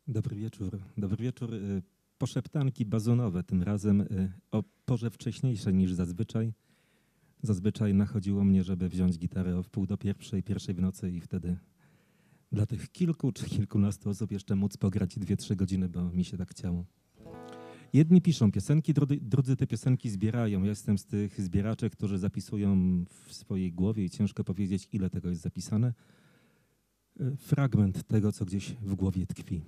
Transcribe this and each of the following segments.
Dobry wieczór. Dobry wieczór. Poszeptanki bazunowe, tym razem o porze wcześniejszej niż zazwyczaj. Zazwyczaj nachodziło mnie, żeby wziąć gitarę o wpół do pierwszej w nocy i wtedy dla tych kilku czy kilkunastu osób jeszcze móc pograć 2-3 godziny, bo mi się tak chciało. Jedni piszą piosenki, drudzy te piosenki zbierają. Ja jestem z tych zbieraczy, którzy zapisują w swojej głowie i ciężko powiedzieć, ile tego jest zapisane. Fragment tego, co gdzieś w głowie tkwi.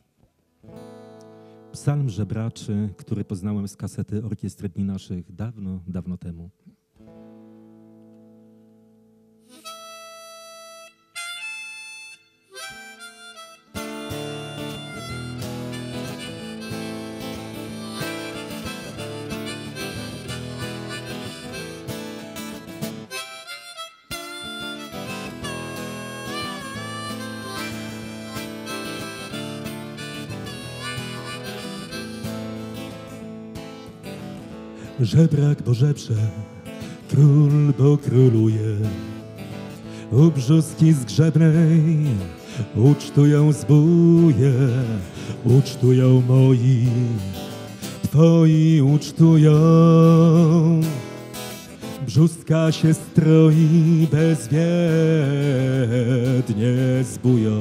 Psalm żebraczy, który poznałem z kasety Orkiestry Dni Naszych dawno, dawno temu. Żebrak bo żebrze, król bo króluje. U brzózki zgrzebnej ucztują zbóje, ucztują moi, twoi ucztują. Brzózka się stroi, bezwiednie zbóją.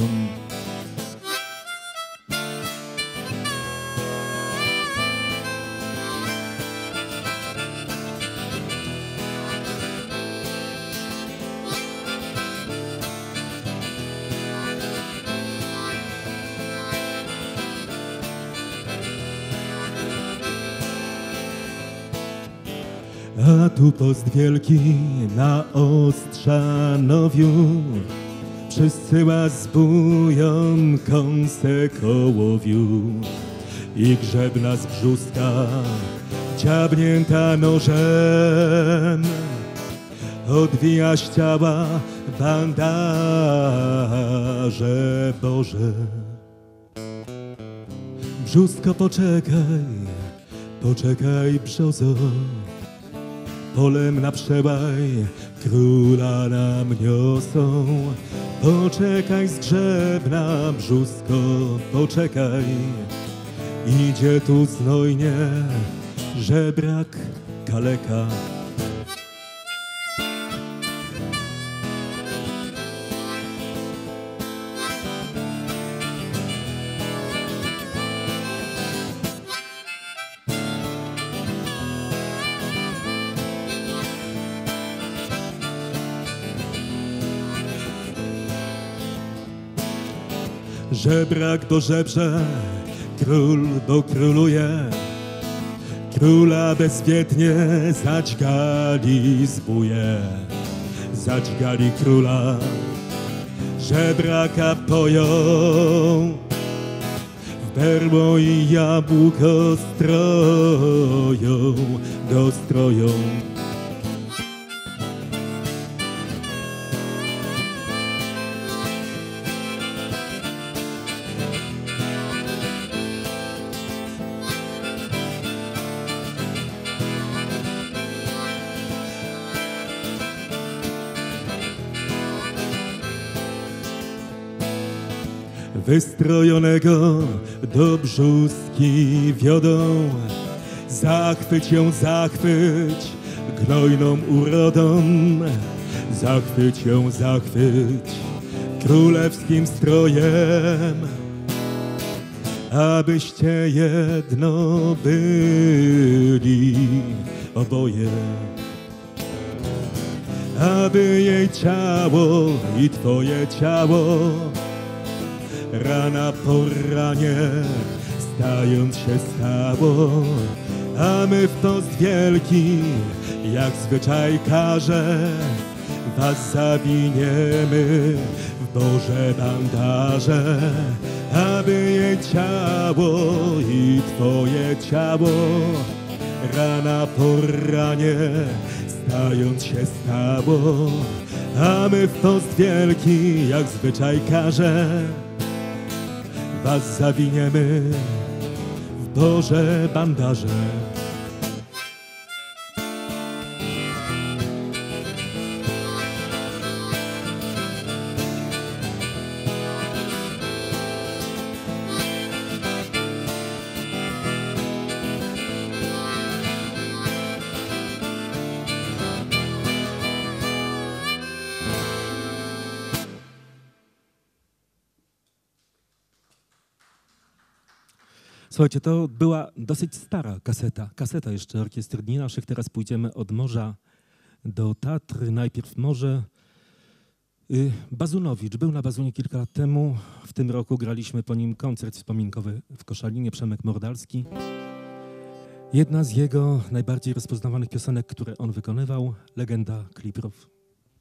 A tu post wielki na Ostrzanowiu przysyła zbójom kąsę kołowiu i grzebna z brzustka dziabnięta nożem odwija z ciała bandaże Boże. Brzustko poczekaj, poczekaj brzozo, polem na przełaj króla nam niosą. Poczekaj zgrzebna brzózko, poczekaj, idzie tu znojnie żebrak kaleka. Żebrak bo żebrze, król bo króluje. Króla bezwiednie zadźgali zbóje, zadźgali króla, żebraka poją. W berło i jabłko stroją, go stroją. Wystrojonego do brzózki wiodą, zachwyć ją, zachwyć gnojną urodą, zachwyć ją, zachwyć królewskim strojem, abyście jedno byli oboje. Aby jej ciało i twoje ciało rana po ranie stając się stało, a my w post wielki, jak zwyczaj każe, was zawiniemy w Boże bandaże. Aby jej ciało i twoje ciało rana po ranie stając się stało, a my w post wielki, jak zwyczaj każe, was zawiniemy w Boże bandaże. Słuchajcie, to była dosyć stara kaseta jeszcze Orkiestry Dni Naszych. Teraz pójdziemy od morza do Tatry. Najpierw morze. Bazunowicz był na Bazunie kilka lat temu. W tym roku graliśmy po nim koncert wspominkowy w Koszalinie, Przemek Mordalski. Jedna z jego najbardziej rozpoznawanych piosenek, które on wykonywał, Legenda Kliprów.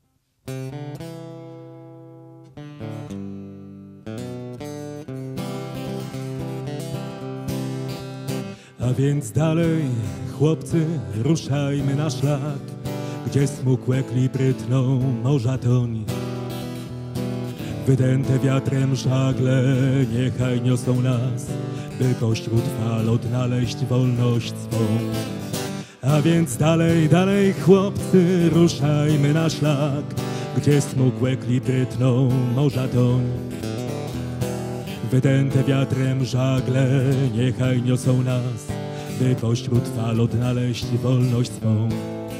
A więc dalej, chłopcy, ruszajmy na szlak, gdzie smukłe klipry tną morza toń. Wydęte wiatrem żagle niechaj niosą nas, by pośród fal odnaleźć wolność swą. A więc dalej, dalej, chłopcy, ruszajmy na szlak, gdzie smukłe klipry tną morza toń. Wydęte wiatrem żagle niechaj niosą nas, by pośród fal odnaleźć wolność swą.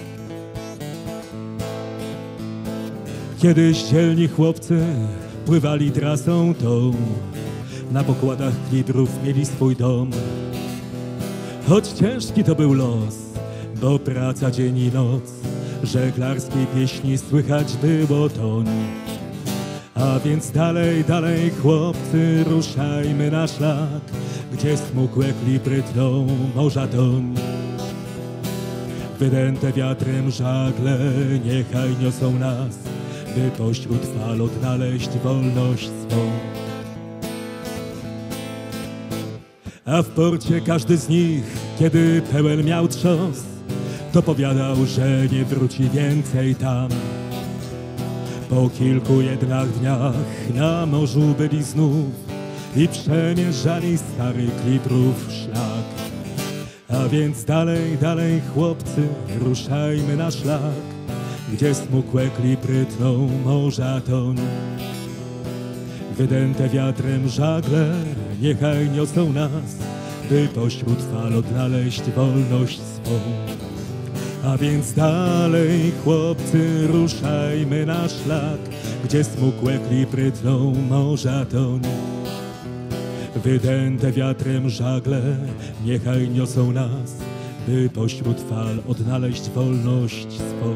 Kiedyś dzielni chłopcy pływali trasą tą, na pokładach kliprów mieli swój dom. Choć ciężki to był los, bo praca dzień i noc, żeglarskiej pieśni słychać było toń. A więc dalej, dalej, chłopcy, ruszajmy na szlak, gdzie smukłe klipry tną morza toń. Wydęte wiatrem żagle niechaj niosą nas, by pośród fal odnaleźć wolność swą. A w porcie każdy z nich, kiedy pełen miał trząs, to powiadał, że nie wróci więcej tam. Po kilku jednak dniach na morzu byli znów i przemierzali stary kliprów szlak. A więc dalej, dalej, chłopcy, ruszajmy na szlak, gdzie smukłe klipry tną morza toń. Wydęte wiatrem żagle niechaj niosą nas, by pośród fal odnaleźć wolność swą. A więc dalej, chłopcy, ruszajmy na szlak, gdzie smukłe klipry tną morza toń. Wydęte wiatrem żagle niechaj niosą nas, by pośród fal odnaleźć wolność swą.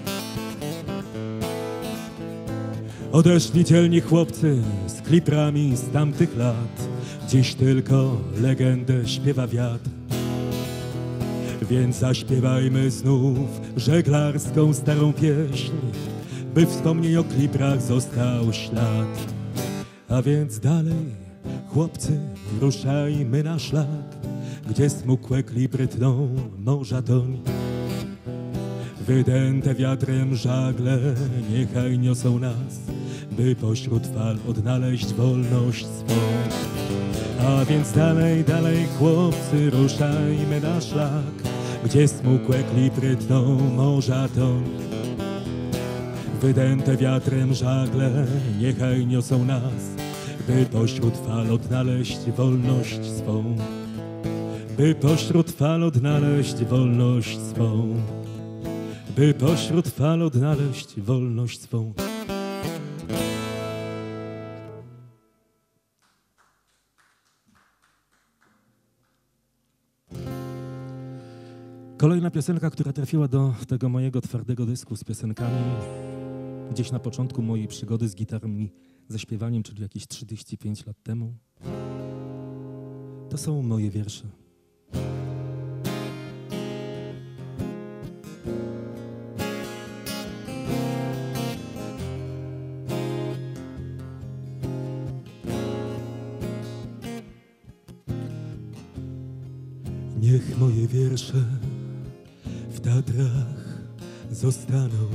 Odeszli dzielni chłopcy z kliprami z tamtych lat, dziś tylko legendę śpiewa wiatr. Więc zaśpiewajmy znów żeglarską starą pieśń, by wspomnień o kliprach został ślad. A więc dalej, chłopcy, ruszajmy na szlak, gdzie smukłe klipry tną morza toń. Wydęte wiatrem żagle niechaj niosą nas, by pośród fal odnaleźć wolność swą. A więc dalej, dalej, chłopcy, ruszajmy na szlak, gdzie smukłe klipry tną morza toń. Wydęte wiatrem żagle niechaj niosą nas, by pośród fal odnaleźć wolność swą. By pośród fal odnaleźć wolność swą. By pośród fal odnaleźć wolność swą. Kolejna piosenka, która trafiła do tego mojego twardego dysku z piosenkami gdzieś na początku mojej przygody z gitarą i ze śpiewaniem, czyli jakieś 35 lat temu. To są moje wiersze. Niech moje wiersze w Tatrach zostaną.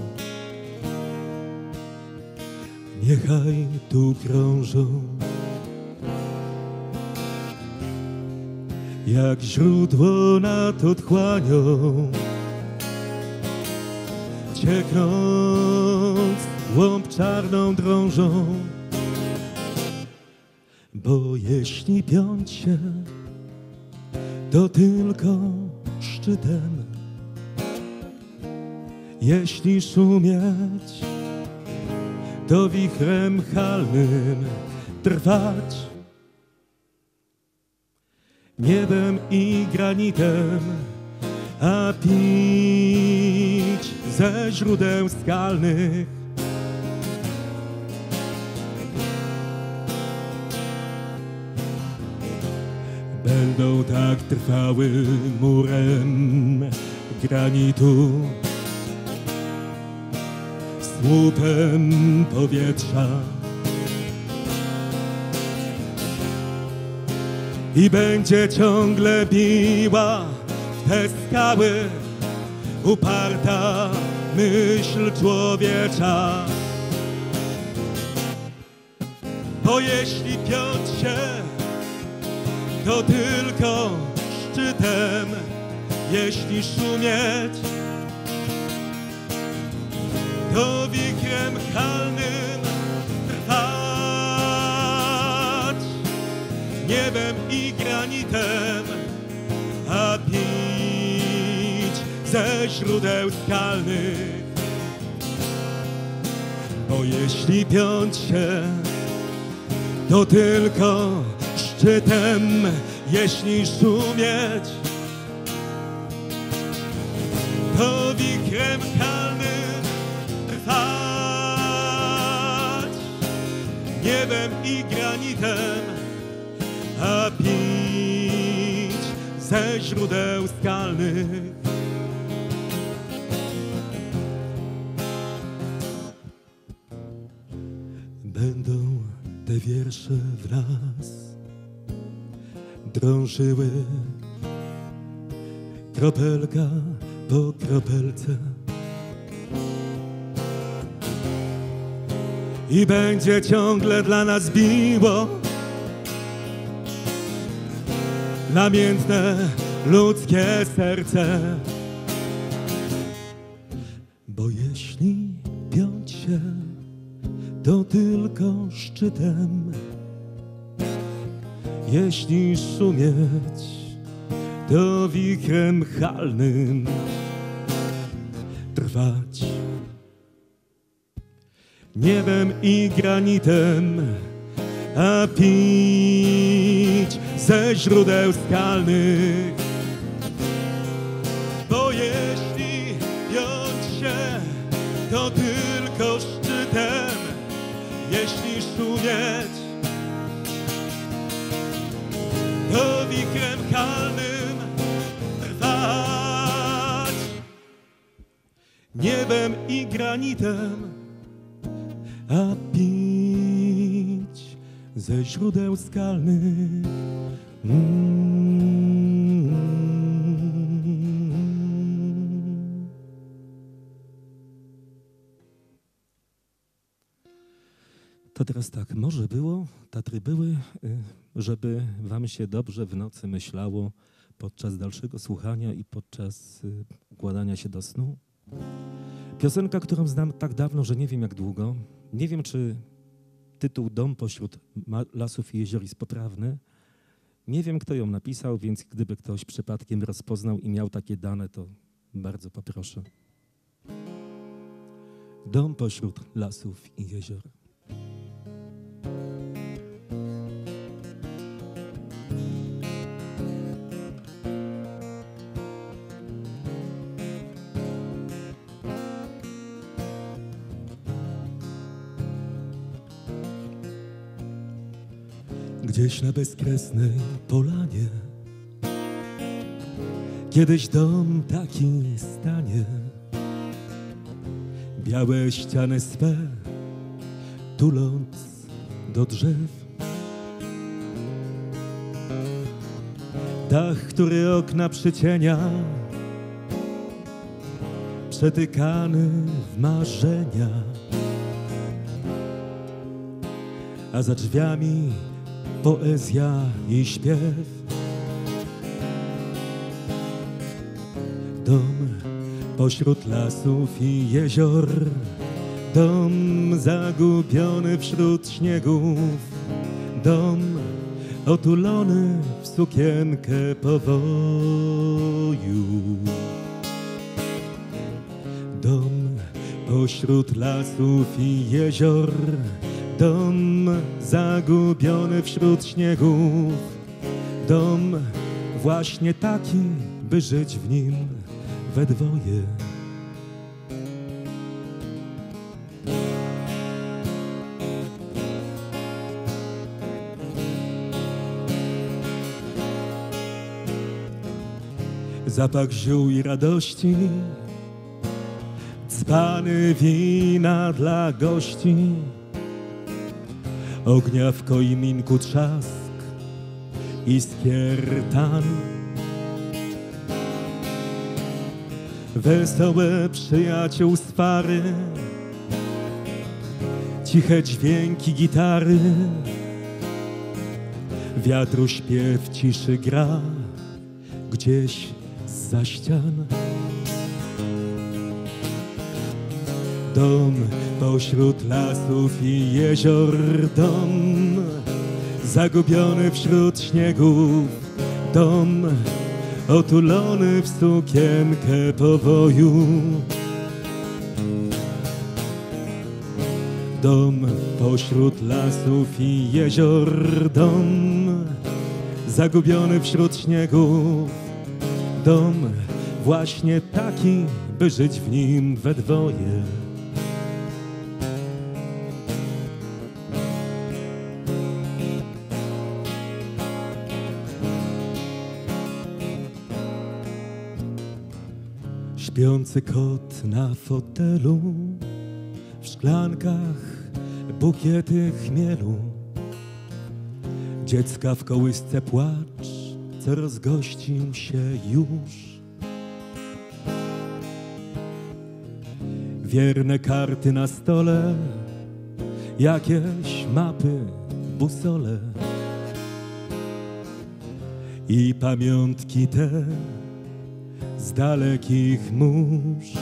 Niechaj tu krążą jak źródło nad otchłanią, cieknąc w głąb czarną drążą. Bo jeśli piąć się, to tylko szczytem. Jeśli szumieć, to wichrem chalnym trwać. niebem i granitem, a pić ze źródeł skalnych. Będą tak trwały murem granitu, słupem powietrza. I będzie ciągle biła w te skały uparta myśl człowiecza. Bo jeśli piąć się, to tylko szczytem, jeśli szumieć, to wichrem chalnym trwać, niebem i granitem, a pić ze źródeł skalnych. Bo jeśli piąć się, to tylko szczytem, jeśli szumieć, to wichrem chalnym trwać, niebem i granitem, a pić ze źródeł skalnych. Będą te wiersze wraz drążyły kropelka po kropelce i będzie ciągle dla nas biło namiętne ludzkie serce. Bo jeśli piąć się, to tylko szczytem, jeśli szumieć, to wichrem chalnym trwać, niebem i granitem, a pić ze źródeł skalnych. Bo jeśli piąć się, to tylko szczytem, jeśli szumieć, to wichrem chalnym trwać, niebem i granitem, a pić ze źródeł skalnych. To teraz tak, może było, Tatry były, żeby wam się dobrze w nocy myślało podczas dalszego słuchania i podczas układania się do snu. Piosenka, którą znam tak dawno, że nie wiem jak długo. Nie wiem, czy tytuł Dom pośród lasów i jezior jest poprawny. Nie wiem, kto ją napisał, więc gdyby ktoś przypadkiem rozpoznał i miał takie dane, to bardzo poproszę. Dom pośród lasów i jezior. Gdzieś na bezkresnej polanie kiedyś dom taki stanie, białe ściany swe tuląc do drzew, dach, który okna przycienia, przetykany w marzenia, a za drzwiami poezja i śpiew. Dom pośród lasów i jezior, dom zagubiony wśród śniegów, dom otulony w sukienkę powoju. Dom pośród lasów i jezior, dom zagubiony wśród śniegów, dom właśnie taki, by żyć w nim we dwoje. Zapach ziół i radości, dzbany wina dla gości, ognia w kominku trzask, iskier tan. Wesołe przyjaciół swary, ciche dźwięki gitary, wiatru śpiew ciszy gra gdzieś zza ścian. Dom pośród lasów i jezior, dom zagubiony wśród śniegów, dom otulony w sukienkę powoju. Dom pośród lasów i jezior, dom zagubiony wśród śniegów, dom właśnie taki, by żyć w nim we dwoje. Śpiący kot na fotelu, w szklankach bukiety chmielu, dziecka w kołysce płacz, co rozgościł się już. Wierne karty na stole, jakieś mapy, busole i pamiątki te z dalekich mórz.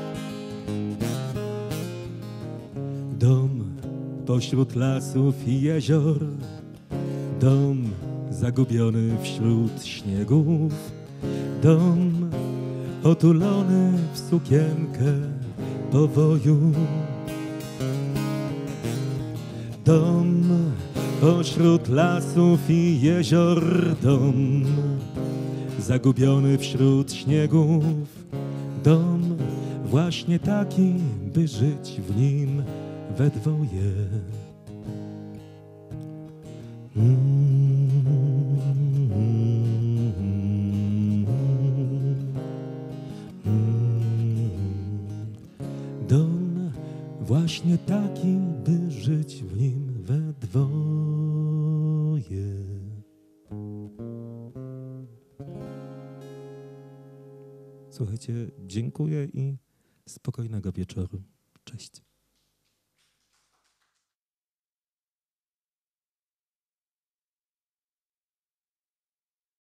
Dom pośród lasów i jezior, dom zagubiony wśród śniegów, dom otulony w sukienkę powoju. Dom pośród lasów i jezior, dom zagubiony wśród śniegów, dom właśnie taki, by żyć w nim we dwoje. Dom właśnie taki, by żyć w nim we dwoje. Słuchajcie, dziękuję i spokojnego wieczoru. Cześć.